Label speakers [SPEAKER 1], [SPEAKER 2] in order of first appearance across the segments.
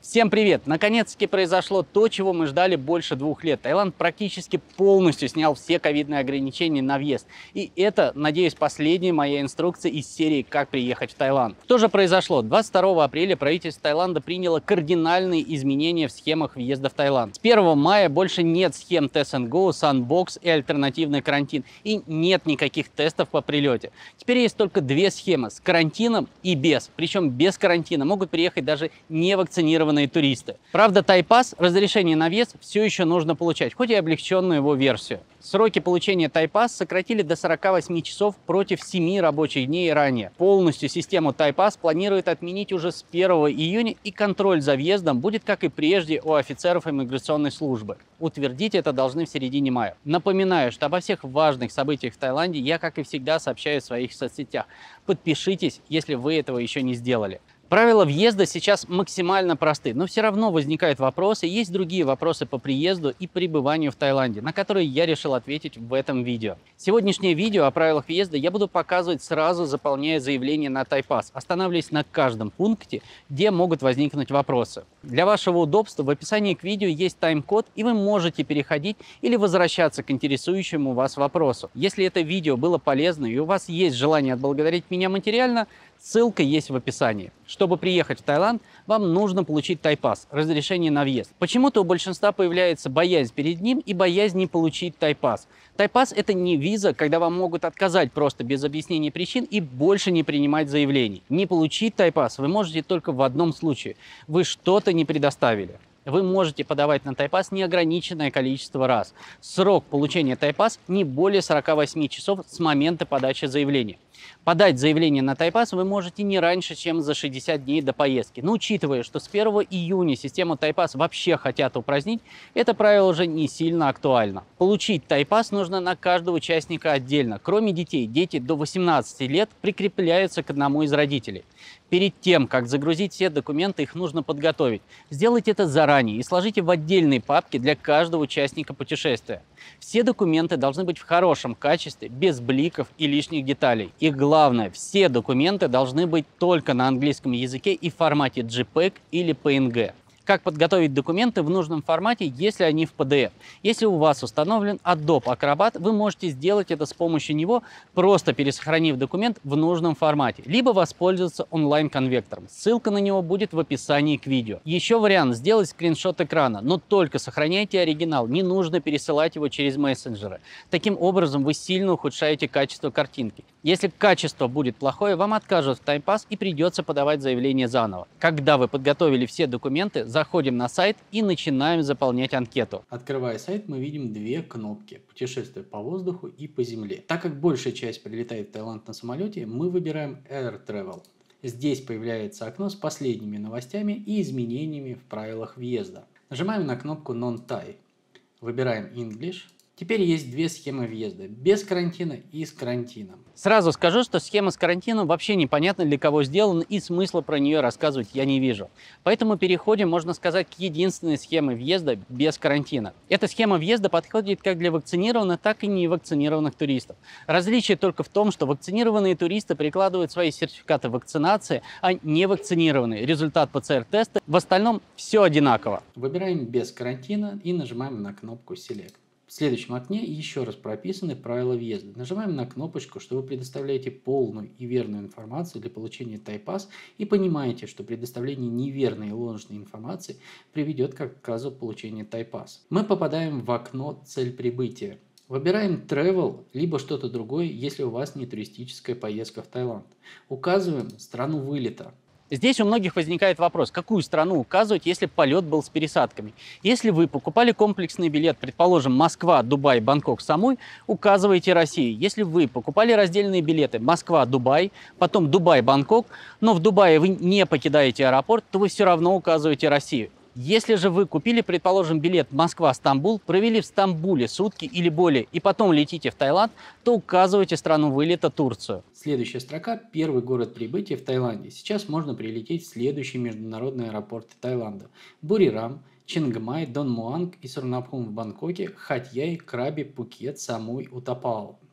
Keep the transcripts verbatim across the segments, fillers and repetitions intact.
[SPEAKER 1] Всем привет! Наконец-таки произошло то, чего мы ждали больше двух лет. Таиланд практически полностью снял все ковидные ограничения на въезд. И это, надеюсь, последняя моя инструкция из серии «Как приехать в Таиланд». Что же произошло? двадцать второго апреля правительство Таиланда приняло кардинальные изменения в схемах въезда в Таиланд. С первого мая больше нет схем Test and Go, Sandbox и альтернативный карантин. И нет никаких тестов по прилете. Теперь есть только две схемы с карантином и без. Причем без карантина могут приехать даже невакцинированные туристы. Правда, Тайпас, разрешение на въезд, все еще нужно получать, хоть и облегченную его версию. Сроки получения Тайпас сократили до сорока восьми часов против семи рабочих дней ранее. Полностью систему Тайпас планируют отменить уже с первого июня, и контроль за въездом будет, как и прежде, у офицеров иммиграционной службы. Утвердить это должны в середине мая. Напоминаю, что обо всех важных событиях в Таиланде я, как и всегда, сообщаю в своих соцсетях. Подпишитесь, если вы этого еще не сделали. Правила въезда сейчас максимально просты, но все равно возникают вопросы. Есть другие вопросы по приезду и пребыванию в Таиланде, на которые я решил ответить в этом видео. Сегодняшнее видео о правилах въезда я буду показывать сразу, заполняя заявление на Тайпас, останавливаясь на каждом пункте, где могут возникнуть вопросы. Для вашего удобства в описании к видео есть тайм-код, и вы можете переходить или возвращаться к интересующему вас вопросу. Если это видео было полезно и у вас есть желание отблагодарить меня материально, ссылка есть в описании. Чтобы приехать в Таиланд, вам нужно получить Тайпас, разрешение на въезд. Почему-то у большинства появляется боязнь перед ним и боязнь не получить Тайпас. Тайпас – это не виза, когда вам могут отказать просто без объяснения причин и больше не принимать заявлений. Не получить Тайпас вы можете только в одном случае – вы что-то не предоставили. Вы можете подавать на Тайпас неограниченное количество раз. Срок получения Тайпас не более сорока восьми часов с момента подачи заявления. Подать заявление на Тайпас вы можете не раньше, чем за шестьдесят дней до поездки. Но учитывая, что с первого июня систему Тайпас вообще хотят упразднить, это правило уже не сильно актуально. Получить Тайпас нужно на каждого участника отдельно. Кроме детей, дети до восемнадцати лет прикрепляются к одному из родителей. Перед тем, как загрузить все документы, их нужно подготовить. Сделайте это заранее и сложите в отдельные папки для каждого участника путешествия. Все документы должны быть в хорошем качестве, без бликов и лишних деталей. И главное, все документы должны быть только на английском языке и в формате джей пег или пи эн джи. Как подготовить документы в нужном формате, если они в пи ди эф? Если у вас установлен Adobe Acrobat, вы можете сделать это с помощью него, просто пересохранив документ в нужном формате, либо воспользоваться онлайн-конвектором. Ссылка на него будет в описании к видео. Еще вариант – сделать скриншот экрана, но только сохраняйте оригинал, не нужно пересылать его через мессенджеры. Таким образом вы сильно ухудшаете качество картинки. Если качество будет плохое, вам откажут в Тайпас и придется подавать заявление заново. Когда вы подготовили все документы, заходим на сайт и начинаем заполнять анкету.
[SPEAKER 2] Открывая сайт, мы видим две кнопки – путешествие по воздуху и по земле. Так как большая часть прилетает в Таиланд на самолете, мы выбираем Air Travel. Здесь появляется окно с последними новостями и изменениями в правилах въезда. Нажимаем на кнопку Non-Thai. Выбираем English. Теперь есть две схемы въезда – без карантина и с карантином.
[SPEAKER 1] Сразу скажу, что схема с карантином вообще непонятно для кого сделана, и смысла про нее рассказывать я не вижу. Поэтому переходим, можно сказать, к единственной схеме въезда без карантина. Эта схема въезда подходит как для вакцинированных, так и невакцинированных туристов. Различие только в том, что вакцинированные туристы прикладывают свои сертификаты вакцинации, а невакцинированные – результат пэ цэ эр-теста. В остальном все одинаково.
[SPEAKER 2] Выбираем без карантина и нажимаем на кнопку Select. В следующем окне еще раз прописаны правила въезда. Нажимаем на кнопочку, что вы предоставляете полную и верную информацию для получения Тайпас и понимаете, что предоставление неверной и ложной информации приведет к отказу получения Тайпас. Мы попадаем в окно «Цель прибытия». Выбираем Travel, либо что-то другое, если у вас не туристическая поездка в Таиланд. Указываем страну вылета.
[SPEAKER 1] Здесь у многих возникает вопрос, какую страну указывать, если полет был с пересадками. Если вы покупали комплексный билет, предположим, Москва, Дубай, Бангкок, Самуй, указывайте Россию. Если вы покупали раздельные билеты Москва, Дубай, потом Дубай, Бангкок, но в Дубае вы не покидаете аэропорт, то вы все равно указываете Россию. Если же вы купили, предположим, билет Москва-Стамбул, провели в Стамбуле сутки или более и потом летите в Таиланд, то указывайте страну вылета Турцию.
[SPEAKER 2] Следующая строка – первый город прибытия в Таиланде. Сейчас можно прилететь в следующие международные аэропорты Таиланда: Бурирам, Чингмай, Дон Муанг и Сурнабхум в Бангкоке, Хатьяй, Краби, Пхукет, Самуй, Утапао.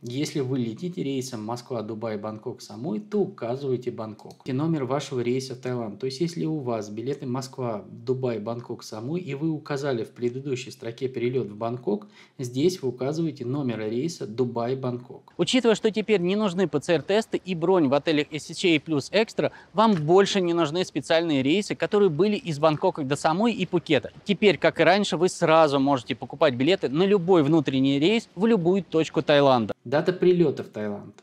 [SPEAKER 2] Если вы летите рейсом Москва, Дубай, Бангкок, Самуи, то указывайте Бангкок. И номер вашего рейса в Таиланд. То есть, если у вас билеты Москва, Дубай, Бангкок, Самуи, и вы указали в предыдущей строке перелет в Бангкок, здесь вы указываете номер рейса Дубай, Бангкок.
[SPEAKER 1] Учитывая, что теперь не нужны ПЦР-тесты и бронь в отелях эс эйч эй плюс Экстра, вам больше не нужны специальные рейсы, которые были из Бангкока до Самуи и Пхукета. Теперь, как и раньше, вы сразу можете покупать билеты на любой внутренний рейс в любую точку Таиланда.
[SPEAKER 2] Дата прилета в Таиланд.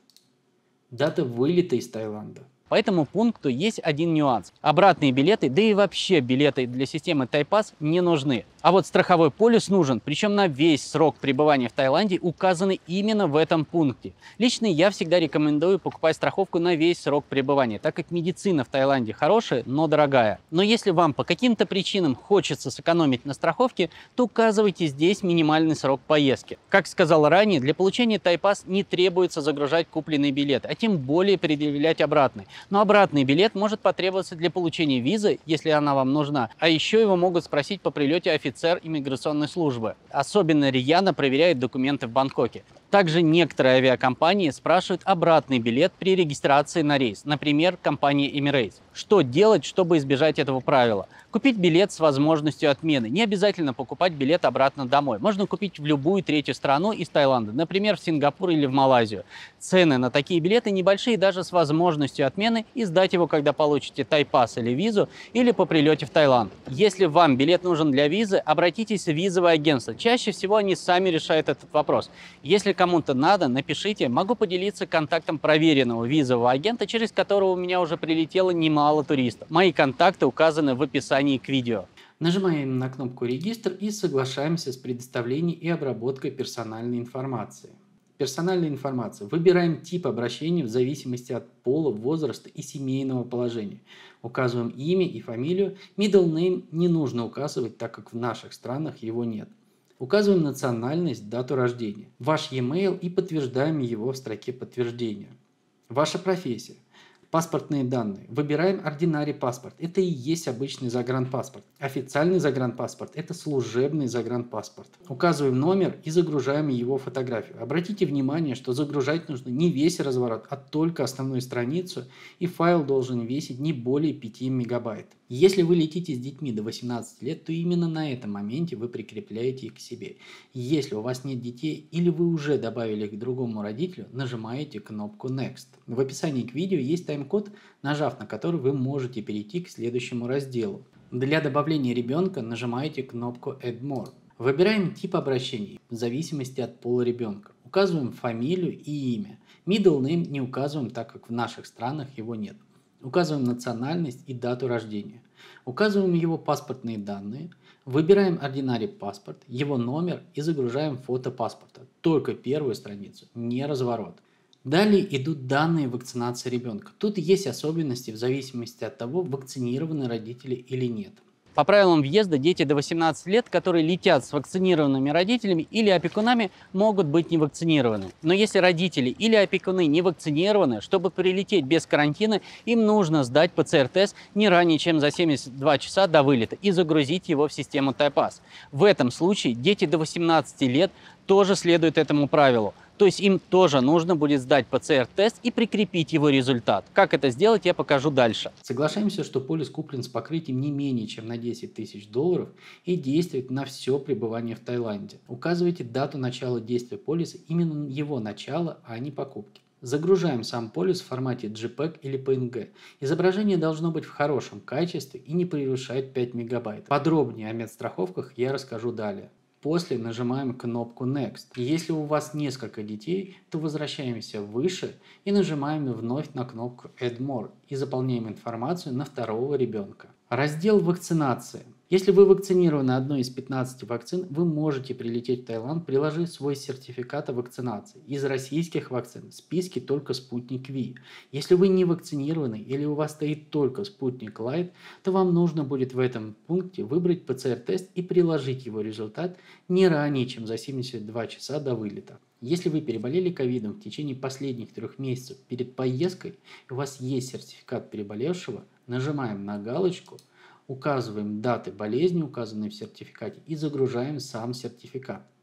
[SPEAKER 2] Дата вылета из Таиланда.
[SPEAKER 1] По этому пункту есть один нюанс. Обратные билеты, да и вообще билеты для системы Тайпас не нужны. А вот страховой полис нужен, причем на весь срок пребывания в Таиланде указаны именно в этом пункте. Лично я всегда рекомендую покупать страховку на весь срок пребывания, так как медицина в Таиланде хорошая, но дорогая. Но если вам по каким-то причинам хочется сэкономить на страховке, то указывайте здесь минимальный срок поездки. Как сказал ранее, для получения Тайпас не требуется загружать купленный билет, а тем более предъявлять обратный. Но обратный билет может потребоваться для получения визы, если она вам нужна, а еще его могут спросить по прилете офицер иммиграционной службы. Особенно рьяно проверяют документы в Бангкоке. Также некоторые авиакомпании спрашивают обратный билет при регистрации на рейс, например, компания Emirates. Что делать, чтобы избежать этого правила? Купить билет с возможностью отмены. Не обязательно покупать билет обратно домой. Можно купить в любую третью страну из Таиланда, например, в Сингапур или в Малайзию. Цены на такие билеты небольшие даже с возможностью отмены и сдать его, когда получите тайпас или визу, или по прилете в Таиланд. Если вам билет нужен для визы, обратитесь в визовое агентство. Чаще всего они сами решают этот вопрос. Если кому-то надо, напишите. Могу поделиться контактом проверенного визового агента, через которого у меня уже прилетело немало туристов. Мои контакты указаны в описании к видео.
[SPEAKER 2] Нажимаем на кнопку «Регистр» и соглашаемся с предоставлением и обработкой персональной информации. Персональная информация. Выбираем тип обращения в зависимости от пола, возраста и семейного положения. Указываем имя и фамилию. Middle name не нужно указывать, так как в наших странах его нет. Указываем национальность, дату рождения, ваш e-mail и подтверждаем его в строке подтверждения. Ваша профессия. Паспортные данные. Выбираем ординарий паспорт. Это и есть обычный загранпаспорт. Официальный загранпаспорт – это служебный загранпаспорт. Указываем номер и загружаем его фотографию. Обратите внимание, что загружать нужно не весь разворот, а только основную страницу, и файл должен весить не более пяти мегабайт. Если вы летите с детьми до восемнадцати лет, то именно на этом моменте вы прикрепляете их к себе. Если у вас нет детей или вы уже добавили их к другому родителю, нажимаете кнопку Next. В описании к видео есть тайм-код, нажав на который вы можете перейти к следующему разделу. Для добавления ребенка нажимаете кнопку Add More. Выбираем тип обращений в зависимости от пола ребенка. Указываем фамилию и имя. Middle name не указываем, так как в наших странах его нет. Указываем национальность и дату рождения. Указываем его паспортные данные. Выбираем ординарий паспорт, его номер и загружаем фото паспорта. Только первую страницу, не разворот. Далее идут данные вакцинации ребенка. Тут есть особенности в зависимости от того, вакцинированы родители или нет.
[SPEAKER 1] По правилам въезда дети до восемнадцати лет, которые летят с вакцинированными родителями или опекунами, могут быть не вакцинированы. Но если родители или опекуны не вакцинированы, чтобы прилететь без карантина, им нужно сдать ПЦР-тест не ранее, чем за семьдесят два часа до вылета и загрузить его в систему Тайпас. В этом случае дети до восемнадцати лет тоже следуют этому правилу. То есть им тоже нужно будет сдать ПЦР-тест и прикрепить его результат. Как это сделать, я покажу дальше.
[SPEAKER 2] Соглашаемся, что полис куплен с покрытием не менее чем на десять тысяч долларов и действует на все пребывание в Таиланде. Указывайте дату начала действия полиса, именно его начало, а не покупки. Загружаем сам полис в формате джей пег или пи эн джи. Изображение должно быть в хорошем качестве и не превышать пять мегабайт. Подробнее о медстраховках я расскажу далее. После нажимаем кнопку Next. Если у вас несколько детей, то возвращаемся выше и нажимаем вновь на кнопку Add More и заполняем информацию на второго ребенка. Раздел «Вакцинация». Если вы вакцинированы одной из пятнадцати вакцин, вы можете прилететь в Таиланд, приложив свой сертификат о вакцинации. Из российских вакцин в списке только Спутник Ви. Если вы не вакцинированы или у вас стоит только Спутник Лайт, то вам нужно будет в этом пункте выбрать ПЦР-тест и приложить его результат не ранее, чем за семьдесят два часа до вылета. Если вы переболели ковидом в течение последних трех месяцев перед поездкой, и у вас есть сертификат переболевшего, нажимаем на галочку, указываем даты болезни, указанные в сертификате, и загружаем сам сертификат.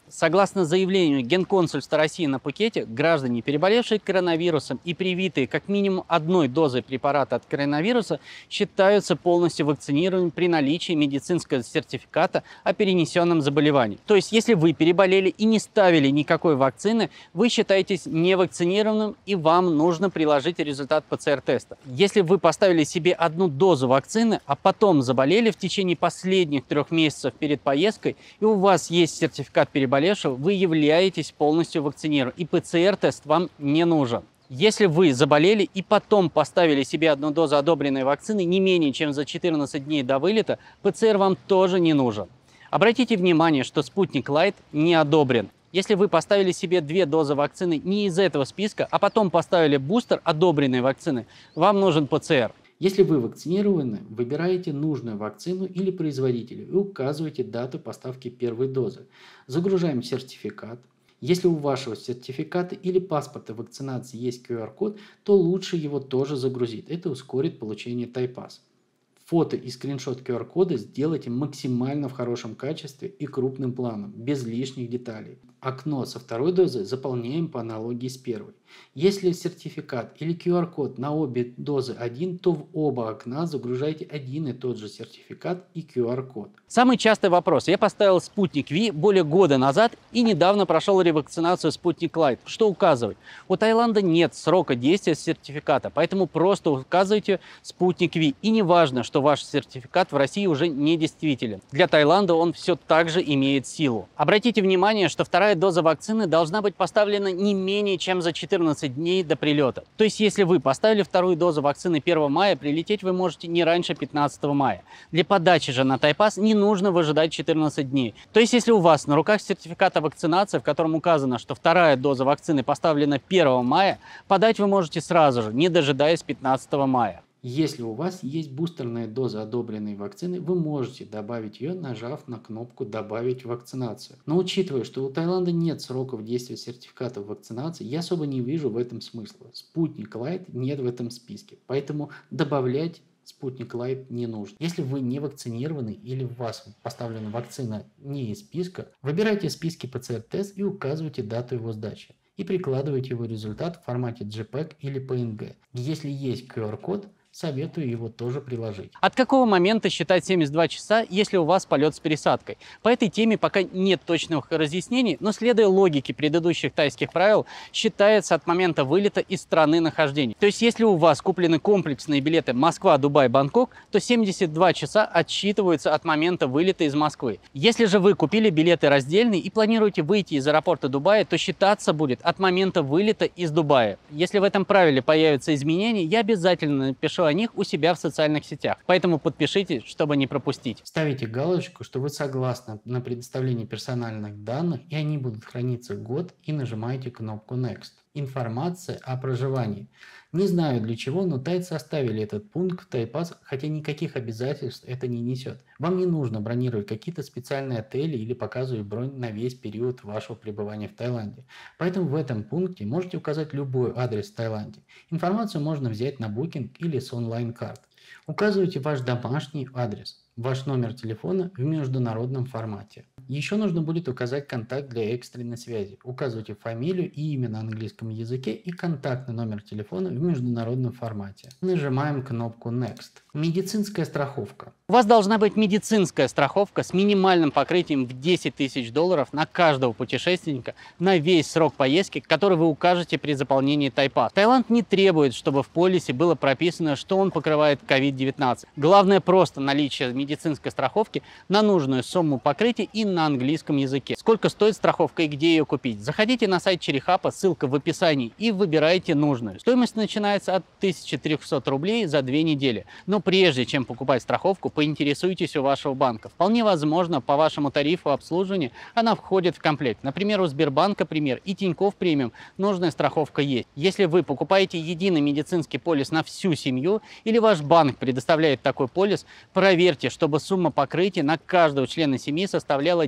[SPEAKER 1] Согласно заявлению Генконсульства России на Пхукете, граждане, переболевшие коронавирусом и привитые как минимум одной дозой препарата от коронавируса, считаются полностью вакцинированными при наличии медицинского сертификата о перенесенном заболевании. То есть, если вы переболели и не ставили никакой вакцины, вы считаетесь невакцинированным и вам нужно приложить результат ПЦР-теста. Если вы поставили себе одну дозу вакцины, а потом заболели в течение последних трех месяцев перед поездкой, и у вас есть сертификат переболевшего, вы являетесь полностью вакцинирован, и ПЦР-тест вам не нужен. Если вы заболели и потом поставили себе одну дозу одобренной вакцины не менее чем за четырнадцать дней до вылета, ПЦР вам тоже не нужен. Обратите внимание, что Спутник Лайт не одобрен. Если вы поставили себе две дозы вакцины не из этого списка, а потом поставили бустер одобренной вакцины, вам нужен ПЦР.
[SPEAKER 2] Если вы вакцинированы, выбираете нужную вакцину или производителя и указываете дату поставки первой дозы. Загружаем сертификат. Если у вашего сертификата или паспорта вакцинации есть ку ар код, то лучше его тоже загрузить. Это ускорит получение тайпас. Фото и скриншот ку ар кода сделайте максимально в хорошем качестве и крупным планом, без лишних деталей. Окно со второй дозы заполняем по аналогии с первой. Если сертификат или ку ар код на обе дозы один, то в оба окна загружайте один и тот же сертификат и ку ар код.
[SPEAKER 1] Самый частый вопрос. Я поставил Спутник Ви более года назад и недавно прошел ревакцинацию Спутник Лайт. Что указывать? У Таиланда нет срока действия сертификата, поэтому просто указывайте Спутник Ви. И не важно, что ваш сертификат в России уже не действителен. Для Таиланда он все так же имеет силу. Обратите внимание, что вторая доза вакцины должна быть поставлена не менее чем за четырнадцать дней до прилета. То есть, если вы поставили вторую дозу вакцины первого мая, прилететь вы можете не раньше пятнадцатого мая. Для подачи же на тайпас не нужно выжидать четырнадцать дней. То есть, если у вас на руках сертификат о вакцинации, в котором указано, что вторая доза вакцины поставлена первого мая, подать вы можете сразу же, не дожидаясь пятнадцатого мая.
[SPEAKER 2] Если у вас есть бустерная доза одобренной вакцины, вы можете добавить ее, нажав на кнопку «Добавить вакцинацию». Но учитывая, что у Таиланда нет сроков действия сертификатов вакцинации, я особо не вижу в этом смысла. Спутник Лайт нет в этом списке, поэтому добавлять Спутник Лайт не нужно. Если вы не вакцинированы или у вас поставлена вакцина не из списка, выбирайте в списке ПЦР-тест и указывайте дату его сдачи. И прикладывайте его результат в формате джей пег или пи эн джи. Если есть ку ар код, советую его тоже приложить.
[SPEAKER 1] От какого момента считать семьдесят два часа, если у вас полет с пересадкой? По этой теме пока нет точных разъяснений, но следуя логике предыдущих тайских правил, считается от момента вылета из страны нахождения. То есть, если у вас куплены комплексные билеты Москва, Дубай, Бангкок, то семьдесят два часа отсчитываются от момента вылета из Москвы. Если же вы купили билеты раздельные и планируете выйти из аэропорта Дубая, то считаться будет от момента вылета из Дубая. Если в этом правиле появятся изменения, я обязательно напишу о них у себя в социальных сетях. Поэтому подпишитесь, чтобы не пропустить.
[SPEAKER 2] Ставите галочку, что вы согласны на предоставление персональных данных, и они будут храниться год, и нажимаете кнопку Next. Информация о проживании. Не знаю для чего, но тайцы оставили этот пункт в тайпас, хотя никаких обязательств это не несет. Вам не нужно бронировать какие-то специальные отели или показывать бронь на весь период вашего пребывания в Таиланде. Поэтому в этом пункте можете указать любой адрес в Таиланде. Информацию можно взять на Booking или с онлайн-карт. Указывайте ваш домашний адрес, ваш номер телефона в международном формате. Еще нужно будет указать контакт для экстренной связи. Указывайте фамилию и имя на английском языке и контактный номер телефона в международном формате. Нажимаем кнопку Next. Медицинская страховка.
[SPEAKER 1] У вас должна быть медицинская страховка с минимальным покрытием в десять тысяч долларов на каждого путешественника на весь срок поездки, который вы укажете при заполнении тайпас. Таиланд не требует, чтобы в полисе было прописано, что он покрывает ковид девятнадцать. Главное просто наличие медицинской страховки на нужную сумму покрытия и на английском языке. Сколько стоит страховка и где ее купить? Заходите на сайт Черехапа, ссылка в описании, и выбирайте нужную. Стоимость начинается от тысячи трёхсот рублей за две недели. Но прежде чем покупать страховку, поинтересуйтесь у вашего банка. Вполне возможно, по вашему тарифу обслуживания она входит в комплект. Например, у Сбербанка Премьер и Тинькофф Премиум нужная страховка есть. Если вы покупаете единый медицинский полис на всю семью или ваш банк предоставляет такой полис, проверьте, чтобы сумма покрытия на каждого члена семьи составляла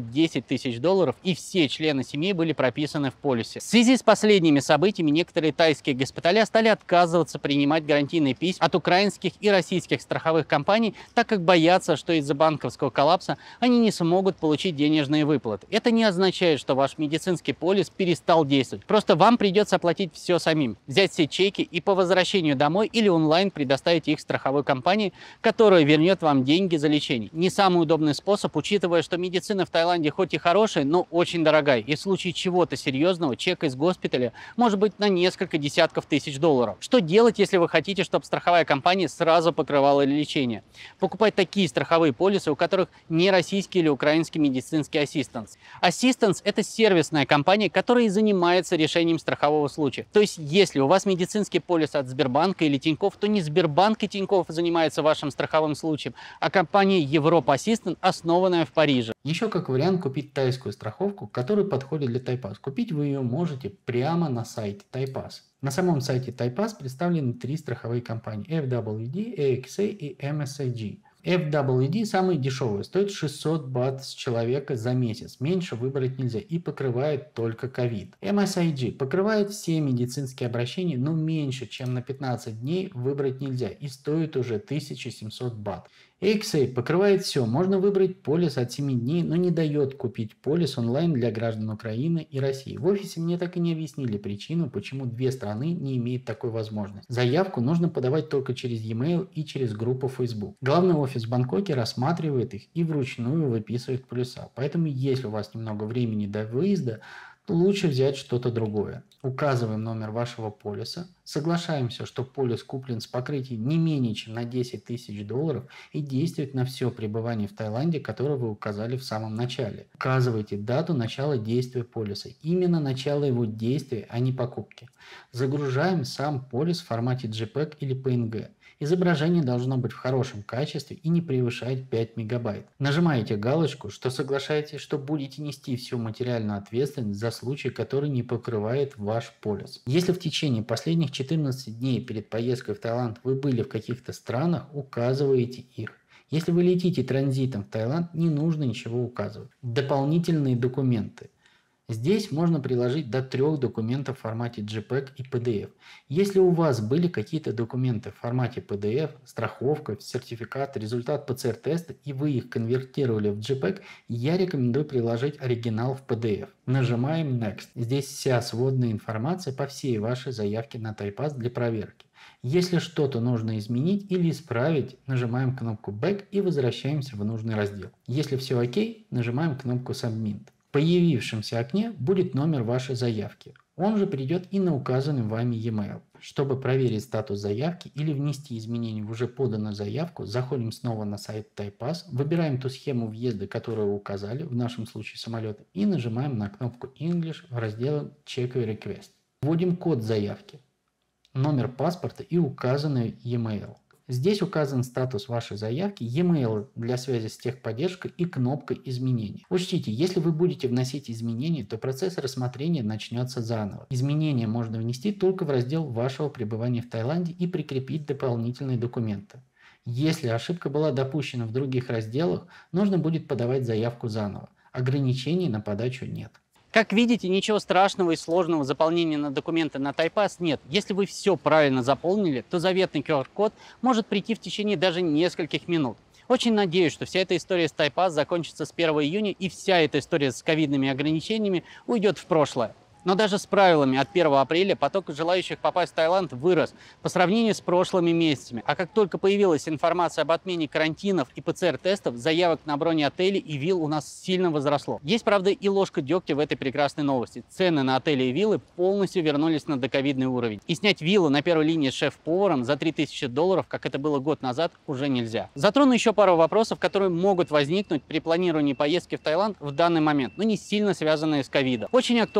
[SPEAKER 1] заплатить десять тысяч долларов, и все члены семьи были прописаны в полисе. В связи с последними событиями некоторые тайские госпиталя стали отказываться принимать гарантийные письма от украинских и российских страховых компаний, так как боятся, что из-за банковского коллапса они не смогут получить денежные выплаты. Это не означает, что ваш медицинский полис перестал действовать. Просто вам придется оплатить все самим, взять все чеки и по возвращению домой или онлайн предоставить их страховой компании, которая вернет вам деньги за лечение. Не самый удобный способ, учитывая, что медицина в Таиланде хоть и хорошая, но очень дорогая. И в случае чего-то серьезного чек из госпиталя может быть на несколько десятков тысяч долларов. Что делать, если вы хотите, чтобы страховая компания сразу покрывала лечение? Покупать такие страховые полисы, у которых не российский или украинский медицинский ассистанс. Ассистанс – это сервисная компания, которая и занимается решением страхового случая. То есть, если у вас медицинский полис от Сбербанка или Тинькофф, то не Сбербанк и Тинькофф занимается вашим страховым случаем, а компания Европа Ассистанс, основанная в Париже.
[SPEAKER 2] Еще как вариант купить тайскую страховку, которая подходит для Тайпас. Купить вы ее можете прямо на сайте Тайпас. На самом сайте Тайпас представлены три страховые компании: эф дабл ю ди, эй икс эй и эм эс ай джи. эф дабл ю ди самый дешевый, стоит шестьсот бат с человека за месяц, меньше выбрать нельзя и покрывает только ковид. эм эс ай джи покрывает все медицинские обращения, но меньше чем на пятнадцать дней выбрать нельзя и стоит уже тысяча семьсот бат. эй икс эй покрывает все, можно выбрать полис от семи дней, но не дает купить полис онлайн для граждан Украины и России. В офисе мне так и не объяснили причину, почему две страны не имеют такой возможности. Заявку нужно подавать только через e-mail и через группу Facebook. Главный офис в Бангкоке рассматривает их и вручную выписывает полиса. Поэтому если у вас немного времени до выезда, то лучше взять что-то другое. Указываем номер вашего полиса, соглашаемся, что полис куплен с покрытием не менее чем на десять тысяч долларов и действует на все пребывание в Таиланде, которое вы указали в самом начале. Указывайте дату начала действия полиса, именно начало его действия, а не покупки. Загружаем сам полис в формате джей пег или пи эн джи. Изображение должно быть в хорошем качестве и не превышать пять мегабайт. Нажимаете галочку, что соглашаетесь, что будете нести всю материальную ответственность за случай, который не покрывает ваш полис. Если в течение последних четырнадцати дней перед поездкой в Таиланд вы были в каких-то странах, указываете их. Если вы летите транзитом в Таиланд, не нужно ничего указывать. Дополнительные документы. Здесь можно приложить до трех документов в формате джей пег и пи ди эф. Если у вас были какие-то документы в формате пи ди эф, страховка, сертификат, результат пэ цэ эр теста, и вы их конвертировали в джей пег, я рекомендую приложить оригинал в пи ди эф. Нажимаем Next. Здесь вся сводная информация по всей вашей заявке на Тайпас для проверки. Если что-то нужно изменить или исправить, нажимаем кнопку Back и возвращаемся в нужный раздел. Если все окей, нажимаем кнопку Submit. В появившемся окне будет номер вашей заявки. Он же придет и на указанный вами e-mail. Чтобы проверить статус заявки или внести изменения в уже поданную заявку, заходим снова на сайт Тайпас, выбираем ту схему въезда, которую указали, в нашем случае самолета, и нажимаем на кнопку English в разделе Check Your Request. Вводим код заявки, номер паспорта и указанный e-mail. Здесь указан статус вашей заявки, e-mail для связи с техподдержкой и кнопка изменений. Учтите, если вы будете вносить изменения, то процесс рассмотрения начнется заново. Изменения можно внести только в раздел вашего пребывания в Таиланде и прикрепить дополнительные документы. Если ошибка была допущена в других разделах, нужно будет подавать заявку заново. Ограничений на подачу нет.
[SPEAKER 1] Как видите, ничего страшного и сложного заполнения на документы на Тайпас нет. Если вы все правильно заполнили, то заветный ку ар код может прийти в течение даже нескольких минут. Очень надеюсь, что вся эта история с Тайпас закончится с первого июня и вся эта история с ковидными ограничениями уйдет в прошлое. Но даже с правилами от первого апреля поток желающих попасть в Таиланд вырос по сравнению с прошлыми месяцами. А как только появилась информация об отмене карантинов и пэ цэ эр тестов, заявок на бронь отелей и вилл у нас сильно возросло. Есть, правда, и ложка дегтя в этой прекрасной новости. Цены на отели и виллы полностью вернулись на доковидный уровень. И снять виллу на первой линии с шеф-поваром за три тысячи долларов, как это было год назад, уже нельзя. Затрону еще пару вопросов, которые могут возникнуть при планировании поездки в Таиланд в данный момент, но не сильно связанные с ковидом. Очень актуальный вопрос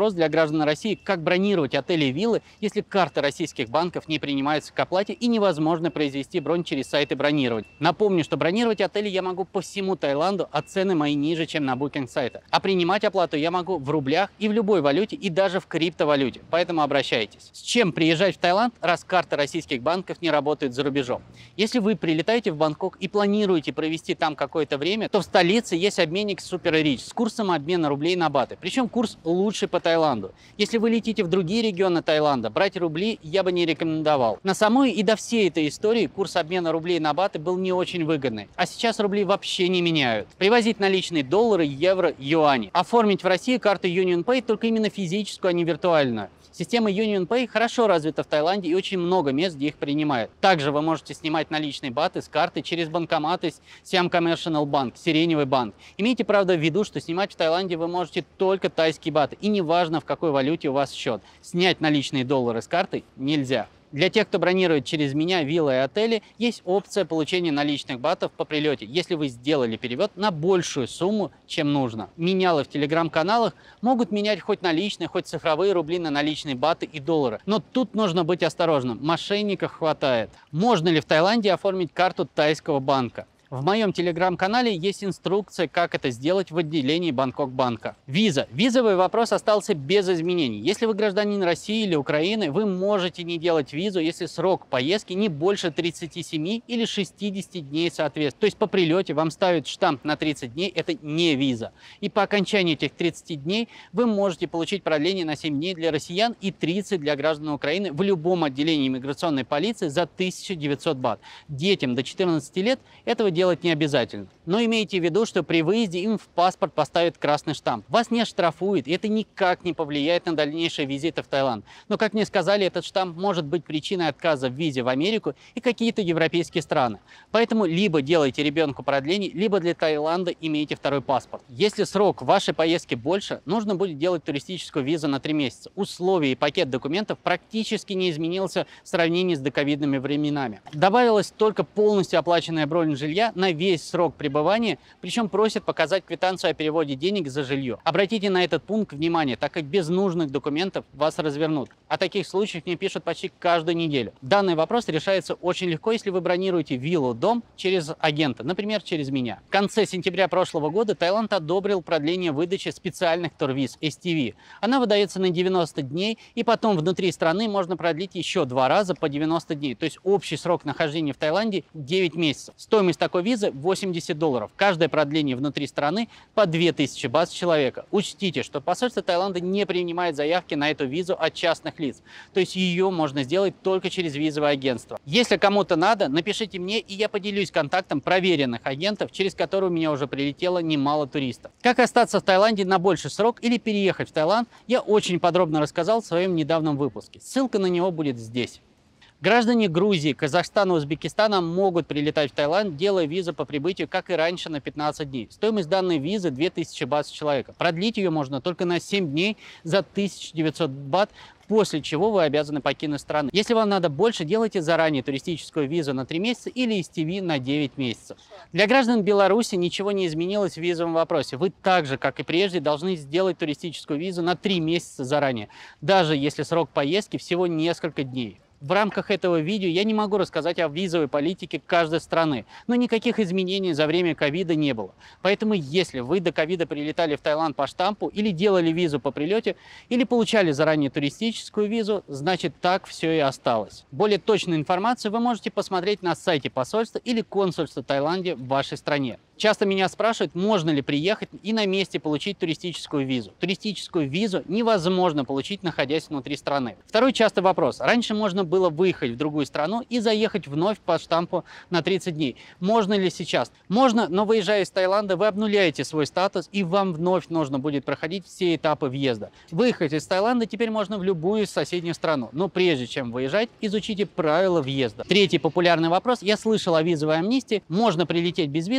[SPEAKER 1] вопрос для граждан России, как бронировать отели и виллы, если карты российских банков не принимаются к оплате и невозможно произвести бронь через сайты бронирования. Напомню, что бронировать отели я могу по всему Таиланду, а цены мои ниже, чем на букинг-сайтах. А принимать оплату я могу в рублях и в любой валюте, и даже в криптовалюте. Поэтому обращайтесь. С чем приезжать в Таиланд, раз карты российских банков не работают за рубежом? Если вы прилетаете в Бангкок и планируете провести там какое-то время, то в столице есть обменник Super Rich с курсом обмена рублей на баты. Причем курс лучший по Таиланду. Если вы летите в другие регионы Таиланда, брать рубли я бы не рекомендовал. На самой и до всей этой истории курс обмена рублей на баты был не очень выгодный. А сейчас рубли вообще не меняют. Привозить наличные доллары, евро, юани. Оформить в России карту UnionPay только именно физическую, а не виртуальную. Система UnionPay хорошо развита в Таиланде и очень много мест, где их принимают. Также вы можете снимать наличные баты с карты через банкоматы Siam Commercial Bank, Сиреневый банк. Имейте, правда, в виду, что снимать в Таиланде вы можете только тайские баты. И неважно, в какой валюте у вас счет. Снять наличные доллары с карты нельзя. Для тех, кто бронирует через меня виллы и отели, есть опция получения наличных батов по прилете, если вы сделали перевод на большую сумму, чем нужно. Менялы в телеграм-каналах могут менять хоть наличные, хоть цифровые рубли на наличные баты и доллары. Но тут нужно быть осторожным, мошенников хватает. Можно ли в Таиланде оформить карту тайского банка? В моем телеграм-канале есть инструкция, как это сделать в отделении Бангкок-банка. Виза. Визовый вопрос остался без изменений. Если вы гражданин России или Украины, вы можете не делать визу, если срок поездки не больше тридцати семи или шестидесяти дней соответствует. То есть по прилете вам ставят штамп на тридцать дней, это не виза. И по окончании этих тридцати дней вы можете получить продление на семь дней для россиян и тридцать для граждан Украины в любом отделении иммиграционной полиции за тысячу девятьсот бат. Детям до четырнадцати лет этого делать не обязательно. Но имейте в виду, что при выезде им в паспорт поставят красный штамп. Вас не оштрафуют, и это никак не повлияет на дальнейшие визиты в Таиланд. Но, как мне сказали, этот штамп может быть причиной отказа в визе в Америку и какие-то европейские страны. Поэтому либо делайте ребенку продление, либо для Таиланда имейте второй паспорт. Если срок вашей поездки больше, нужно будет делать туристическую визу на три месяца. Условия и пакет документов практически не изменился в сравнении с доковидными временами. Добавилась только полностью оплаченная бронь жилья на весь срок пребывания, причем просят показать квитанцию о переводе денег за жилье. Обратите на этот пункт внимание, так как без нужных документов вас развернут. О таких случаях мне пишут почти каждую неделю. Данный вопрос решается очень легко, если вы бронируете виллу, дом через агента, например, через меня. В конце сентября прошлого года Таиланд одобрил продление выдачи специальных турвиз эс ти ви. Она выдается на девяносто дней, и потом внутри страны можно продлить еще два раза по девяносто дней. То есть общий срок нахождения в Таиланде девять месяцев. Стоимость такой визы восемьдесят долларов. Каждое продление внутри страны по две тысячи бат с человека. Учтите, что посольство Таиланда не принимает заявки на эту визу от частных лиц. То есть ее можно сделать только через визовое агентство. Если кому-то надо, напишите мне, и я поделюсь контактом проверенных агентов, через которые у меня уже прилетело немало туристов. Как остаться в Таиланде на больший срок или переехать в Таиланд, я очень подробно рассказал в своем недавнем выпуске. Ссылка на него будет здесь. Граждане Грузии, Казахстана, Узбекистана могут прилетать в Таиланд, делая визу по прибытию, как и раньше, на пятнадцать дней. Стоимость данной визы две тысячи бат с человека. Продлить ее можно только на семь дней за тысячу девятьсот бат, после чего вы обязаны покинуть страну. Если вам надо больше, делайте заранее туристическую визу на три месяца или эс ти ви на девять месяцев. Для граждан Беларуси ничего не изменилось в визовом вопросе. Вы так же, как и прежде, должны сделать туристическую визу на три месяца заранее, даже если срок поездки всего несколько дней. В рамках этого видео я не могу рассказать о визовой политике каждой страны, но никаких изменений за время ковида не было. Поэтому если вы до ковида прилетали в Таиланд по штампу или делали визу по прилете, или получали заранее туристическую визу, значит так все и осталось. Более точную информацию вы можете посмотреть на сайте посольства или консульства Таиланда в вашей стране. Часто меня спрашивают, можно ли приехать и на месте получить туристическую визу. Туристическую визу невозможно получить, находясь внутри страны. Второй частый вопрос. Раньше можно было выехать в другую страну и заехать вновь по штампу на тридцать дней. Можно ли сейчас? Можно, но выезжая из Таиланда, вы обнуляете свой статус, и вам вновь нужно будет проходить все этапы въезда. Выехать из Таиланда теперь можно в любую соседнюю страну. Но прежде чем выезжать, изучите правила въезда. Третий популярный вопрос. Я слышал о визовой амнистии. Можно прилететь без визы и остаться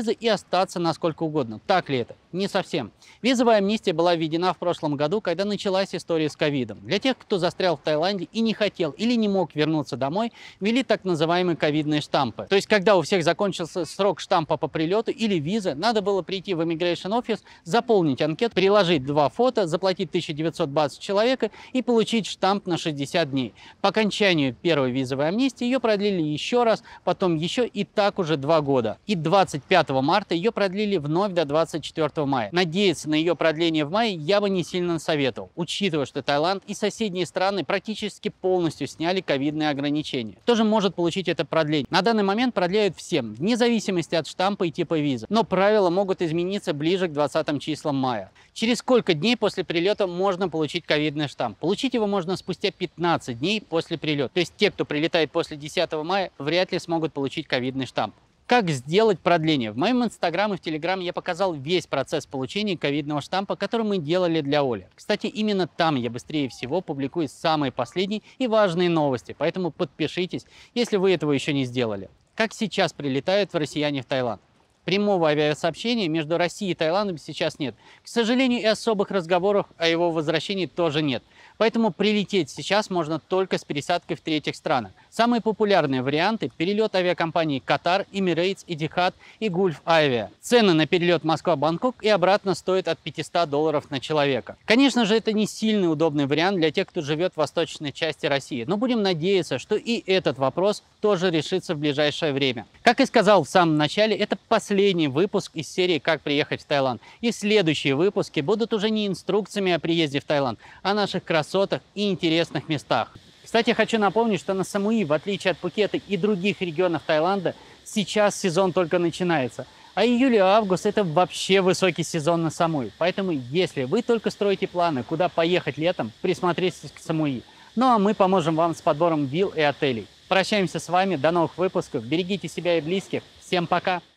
[SPEAKER 1] остаться насколько угодно. Так ли это? Не совсем. Визовая амнистия была введена в прошлом году, когда началась история с ковидом. Для тех, кто застрял в Таиланде и не хотел или не мог вернуться домой, ввели так называемые ковидные штампы. То есть, когда у всех закончился срок штампа по прилету или визы, надо было прийти в Immigration Office, заполнить анкету, приложить два фото, заплатить тысячу девятьсот баксов человека и получить штамп на шестьдесят дней. По окончанию первой визовой амнистии ее продлили еще раз, потом еще и так уже два года. И двадцать пятого марта ее продлили вновь до двадцать четвёртого мая. Надеяться на ее продление в мае я бы не сильно советовал, учитывая, что Таиланд и соседние страны практически полностью сняли ковидные ограничения. Кто же может получить это продление? На данный момент продляют всем, вне зависимости от штампа и типа визы. Но правила могут измениться ближе к двадцатым числам мая. Через сколько дней после прилета можно получить ковидный штамп? Получить его можно спустя пятнадцать дней после прилета. То есть те, кто прилетает после десятого мая, вряд ли смогут получить ковидный штамп. Как сделать продление? В моем инстаграм и в телеграм я показал весь процесс получения ковидного штампа, который мы делали для Оли. Кстати, именно там я быстрее всего публикую самые последние и важные новости, поэтому подпишитесь, если вы этого еще не сделали. Как сейчас прилетают россияне в Таиланд? Прямого авиасообщения между Россией и Таиландом сейчас нет. К сожалению, и особых разговоров о его возвращении тоже нет. Поэтому прилететь сейчас можно только с пересадкой в третьих странах. Самые популярные варианты – перелет авиакомпаний Qatar, Emirates, Etihad и Gulf Avia. Цены на перелет Москва-Бангкок и обратно стоят от пятисот долларов на человека. Конечно же, это не сильный удобный вариант для тех, кто живет в восточной части России. Но будем надеяться, что и этот вопрос тоже решится в ближайшее время. Как и сказал в самом начале, это последний выпуск из серии «Как приехать в Таиланд». И следующие выпуски будут уже не инструкциями о приезде в Таиланд, а наших красотах и интересных местах. Кстати, хочу напомнить, что на Самуи, в отличие от Пхукета и других регионов Таиланда, сейчас сезон только начинается. А июль и август – это вообще высокий сезон на Самуи. Поэтому, если вы только строите планы, куда поехать летом, присмотритесь к Самуи. Ну а мы поможем вам с подбором вилл и отелей. Прощаемся с вами, до новых выпусков. Берегите себя и близких. Всем пока!